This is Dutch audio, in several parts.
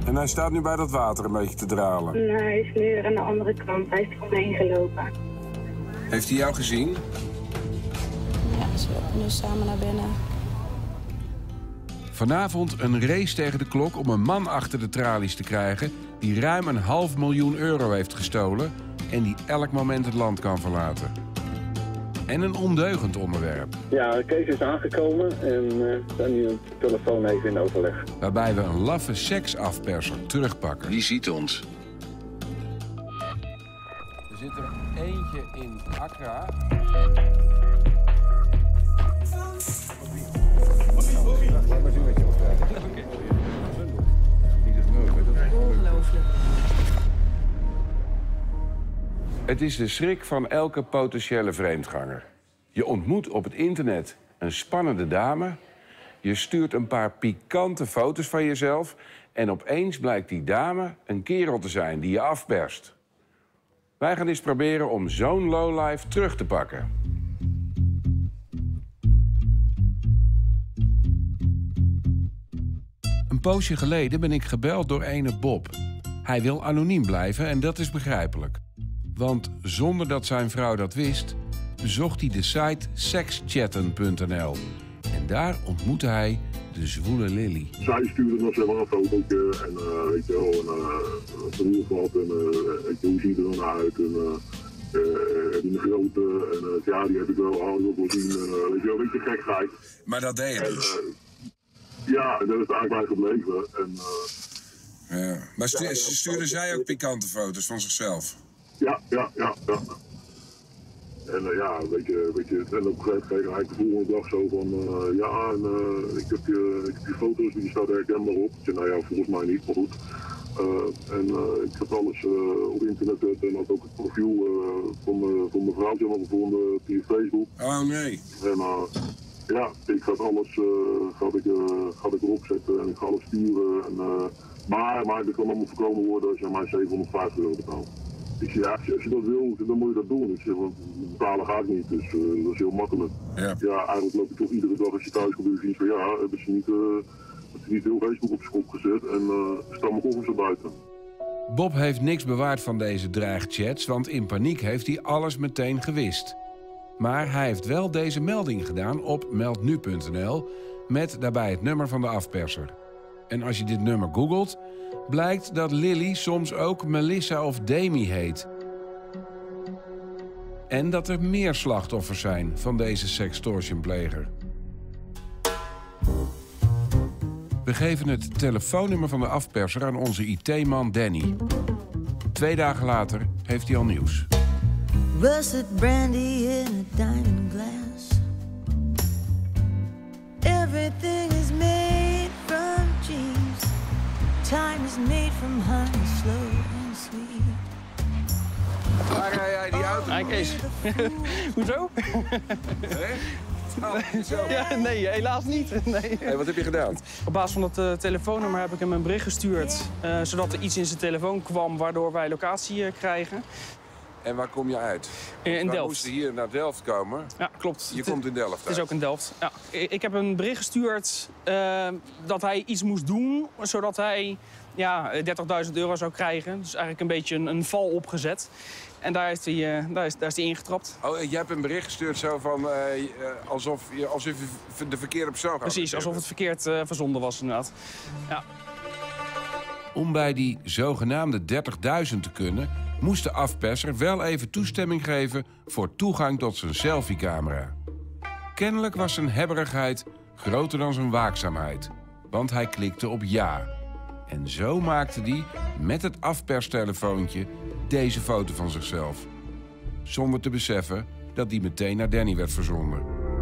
En hij staat nu bij dat water een beetje te dralen. Nee, hij is nu aan de andere kant. Hij is er omheen gelopen. Heeft hij jou gezien? Ja, ze lopen nu samen naar binnen. Vanavond een race tegen de klok om een man achter de tralies te krijgen die ruim €500.000 heeft gestolen en die elk moment het land kan verlaten. En een ondeugend onderwerp. Ja, Kees is aangekomen en we zijn nu een telefoon even in overleg. Waarbij we een laffe seksafperser terugpakken. Die ziet ons. Er zit er eentje in Accra. Laat maar zien wat je wil krijgen. Ongelooflijk. Het is de schrik van elke potentiële vreemdganger. Je ontmoet op het internet een spannende dame. Je stuurt een paar pikante foto's van jezelf. En opeens blijkt die dame een kerel te zijn die je afperst. Wij gaan eens proberen om zo'n lowlife terug te pakken. Een poosje geleden ben ik gebeld door ene Bob. Hij wil anoniem blijven en dat is begrijpelijk. Want zonder dat zijn vrouw dat wist, bezocht hij de site sekschatten.nl. En daar ontmoette hij de zwoele Lily. Zij stuurde nog zeg maar een fotootje en weet je wel, een verhuurvat en weet je, hoe ziet er dan uit en heb je een grote en ja, die heb ik wel al op zien, weet je wel, een beetje gekheid. Maar dat deed je dus? Ja, en dat is eigenlijk bij gebleven. En, ja. Maar stuurde zij ook pikante foto's van zichzelf? Ja. En ja, weet je, en op een gegeven moment kreeg hij de volgende dag zo van, ja, en ik heb je foto's, die staat er herkenbaar op. Ik zei, nou ja, volgens mij niet, maar goed. En ik heb alles op internet en had ook het profiel van mijn vrouw gevonden via Facebook. Oh nee. En ja, ik ga alles ga ik erop zetten en ik ga alles sturen. En, maar dat kan allemaal voorkomen worden als je mij €750 betaalt. Ik zeg, ja, als je dat wil, dan moet je dat doen. Ik zeg, want betalen ga ik niet, dus dat is heel makkelijk. Ja. Ja, eigenlijk loop je toch iedere dag als je thuis komt en ziet van ja, hebben ze niet heel Facebook op zijn kop gezet en staan mijn koffers er buiten. Bob heeft niks bewaard van deze dreigchats, want in paniek heeft hij alles meteen gewist. Maar hij heeft wel deze melding gedaan op meldnu.nl met daarbij het nummer van de afperser. En als je dit nummer googelt, blijkt dat Lily soms ook Melissa of Demi heet. En dat er meer slachtoffers zijn van deze sextortionpleger. We geven het telefoonnummer van de afperser aan onze IT-man Danny. 2 dagen later heeft hij al nieuws. Rusted brandy in a diamond glass. Everything is made from cheese. Time is made from honey, slow and sweet. Waar ga jij die auto? Hi Kees. Hoezo? Ja, nee, helaas niet. Nee. Hey, wat heb je gedaan? Op basis van dat telefoonnummer heb ik hem een bericht gestuurd. Zodat er iets in zijn telefoon kwam waardoor wij locatie krijgen. En waar kom je uit? In Delft. We moesten hier naar Delft komen. Ja, klopt. Je komt in Delft uit. Het is ook in Delft. Ja. Ik heb een bericht gestuurd dat hij iets moest doen, zodat hij ja, €30.000 zou krijgen. Dus eigenlijk een beetje een val opgezet. En daar is hij ingetrapt. Oh, jij hebt een bericht gestuurd zo van alsof je de verkeerde persoon gaat. Precies, alsof het verkeerd verzonden was inderdaad. Ja. Om bij die zogenaamde 30.000 te kunnen, moest de afperser wel even toestemming geven voor toegang tot zijn selfiecamera. Kennelijk was zijn hebberigheid groter dan zijn waakzaamheid, want hij klikte op ja. En zo maakte hij met het afperstelefoontje deze foto van zichzelf. Zonder te beseffen dat die meteen naar Danny werd verzonden.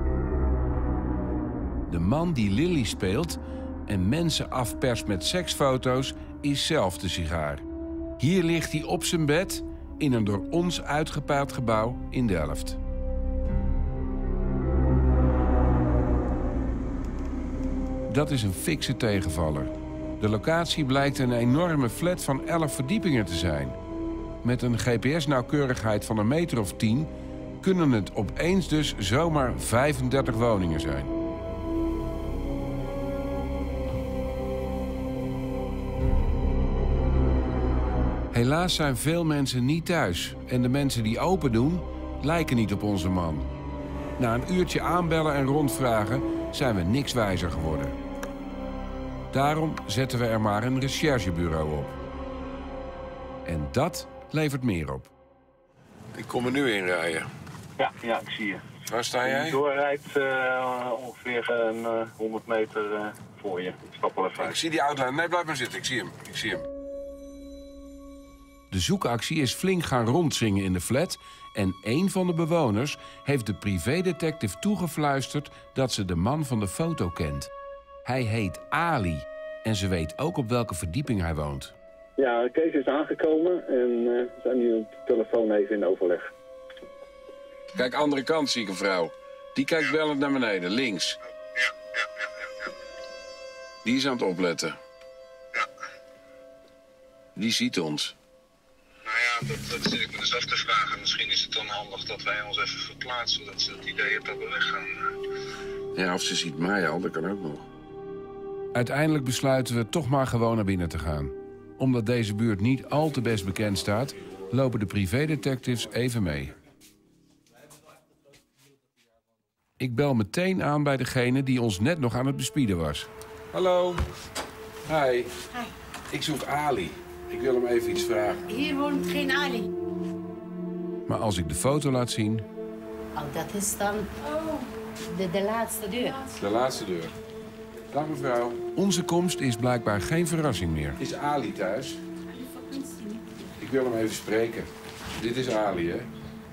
De man die Lily speelt en mensen afperst met seksfoto's is zelf de sigaar. Hier ligt hij op zijn bed in een door ons uitgepaard gebouw in Delft. Dat is een fikse tegenvaller. De locatie blijkt een enorme flat van 11 verdiepingen te zijn. Met een GPS-nauwkeurigheid van 1 meter of 10... kunnen het opeens dus zomaar 35 woningen zijn. Helaas zijn veel mensen niet thuis en de mensen die open doen lijken niet op onze man. Na een uurtje aanbellen en rondvragen zijn we niks wijzer geworden. Daarom zetten we er maar een recherchebureau op. En dat levert meer op. Ik kom er nu in rijden. Ja, ik zie je. Waar sta jij? Je doorrijdt ongeveer 100 meter voor je. Ik stap wel even Ik uit. zie die auto. Nee, blijf maar zitten. Ik zie hem. De zoekactie is flink gaan rondzingen in de flat en een van de bewoners heeft de privédetective toegefluisterd dat ze de man van de foto kent. Hij heet Ali en ze weet ook op welke verdieping hij woont. Ja, Kees is aangekomen en we zijn nu op de telefoon even in overleg. Kijk, andere kant zie ik een vrouw. Die kijkt bellend naar beneden, links. Ja. Die is aan het opletten. Ja. Die ziet ons. Nou ja, dat zit ik me dus af te vragen. Misschien is het dan handig dat wij ons even verplaatsen, zodat ze het idee heeft dat we weggaan. Ja, of ze ziet mij al, dat kan ook nog. Uiteindelijk besluiten we toch maar gewoon naar binnen te gaan. Omdat deze buurt niet al te best bekend staat, lopen de privédetectives even mee. Ik bel meteen aan bij degene die ons net nog aan het bespieden was. Hallo. Hi. Ik zoek Ali. Ik wil hem even iets vragen. Hier woont geen Ali. Maar als ik de foto laat zien... Oh, dat is dan de laatste deur. De laatste deur. Dag mevrouw. Onze komst is blijkbaar geen verrassing meer. Is Ali thuis? Ik wil hem even spreken. Dit is Ali, hè?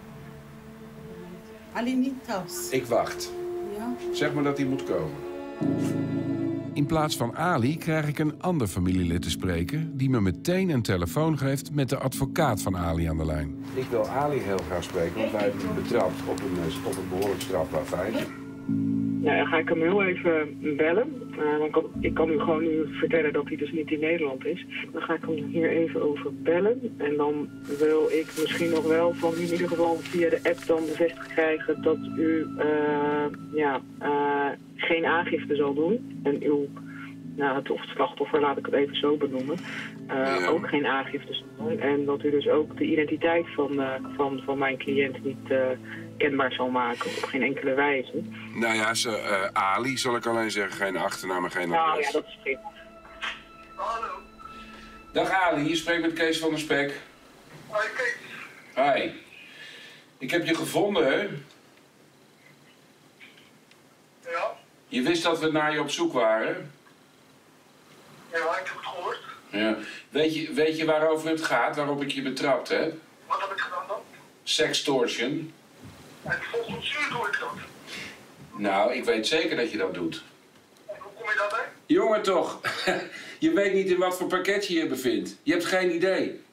Ali niet thuis. Ik wacht. Ja. Zeg maar dat hij moet komen. In plaats van Ali krijg ik een ander familielid te spreken... die me meteen een telefoon geeft met de advocaat van Ali aan de lijn. Ik wil Ali heel graag spreken, want wij hebben hem betrapt op een behoorlijk strafbaar feit. Nou, dan ga ik hem heel even bellen. Want ik kan u gewoon nu vertellen dat hij dus niet in Nederland is. Dan ga ik hem hier even over bellen. En dan wil ik misschien nog wel van u in ieder geval via de app dan bevestigd krijgen dat u geen aangifte zal doen. En uw, het slachtoffer, laat ik het even zo benoemen, ook geen aangifte zal doen. En dat u dus ook de identiteit van mijn cliënt niet kenbaar zal maken op geen enkele wijze. Nou ja, Ali zal ik alleen zeggen. Geen achternaam en geen adres. Nou ja, dat is prima. Hallo. Dag Ali, je spreekt met Kees van der Spek. Hoi Kees. Hi. Ik heb je gevonden, hè? Ja? Je wist dat we naar je op zoek waren? Ja, ik heb het gehoord. Ja. Weet je waarover het gaat, waarop ik je betrapt heb? Wat heb ik gedaan dan? Sextortion. En volgens u doe ik dat. Nou, ik weet zeker dat je dat doet. En hoe kom je daarbij? Jongen toch, je weet niet in wat voor pakket je je bevindt. Je hebt geen idee. Nee,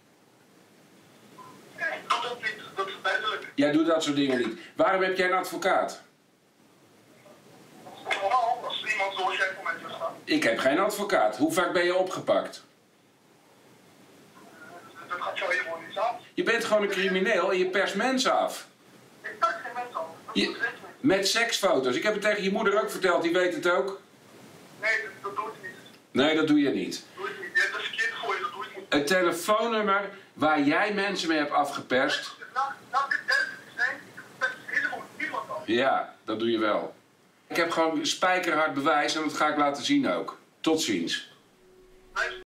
ik doe dat niet. Dat is duidelijk. Jij doet dat soort dingen niet. Waarom heb jij een advocaat? Dat is toch normaal als iemand zoals jij voor mij terugstaat? Ik heb geen advocaat. Hoe vaak ben je opgepakt? Dat gaat jou helemaal niet aan. Je bent gewoon een crimineel en je perst mensen af. Ik pakt geen mensen aan. Dat doe ik zeker niet. Met seksfoto's. Ik heb het tegen je moeder ook verteld, die weet het ook. Nee, dat doe ik niet. Nee, dat doe je niet. Dat doe ik niet. Je hebt het verkeerd voor je, dat doe ik niet. Het telefoonnummer waar jij mensen mee hebt afgeperst. Nou, dit duidelijk zijn, ik pest helemaal niemand af. Ja, dat doe je wel. Ik heb gewoon spijkerhard bewijs en dat ga ik laten zien ook. Tot ziens.